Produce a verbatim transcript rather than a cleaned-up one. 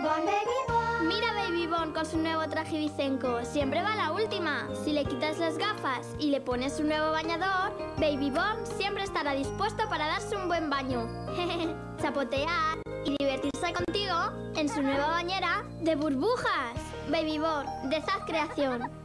Bon, Baby Bon. Mira Baby Bon con su nuevo traje Vicenco. Siempre va la última. Si le quitas las gafas y le pones un nuevo bañador, Baby Bon siempre estará dispuesto para darse un buen baño. Chapotear y divertirse contigo en su nueva bañera de burbujas. Baby Bon, de Zaz Creación.